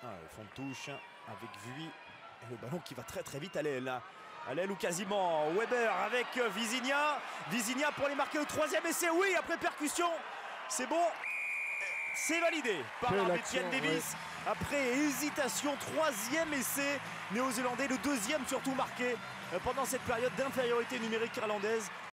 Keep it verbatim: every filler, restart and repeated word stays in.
Ah, le fond de touche avec Vui. Et le ballon qui va très très vite à l'aile. À l'aile ou quasiment. Weber avec Vizinha. Vizinha pour aller marquer le troisième essai. Oui, après percussion. C'est bon. C'est validé par Etienne Davis. Ouais. Après hésitation, troisième essai néo-zélandais. Le deuxième surtout marqué pendant cette période d'infériorité numérique irlandaise.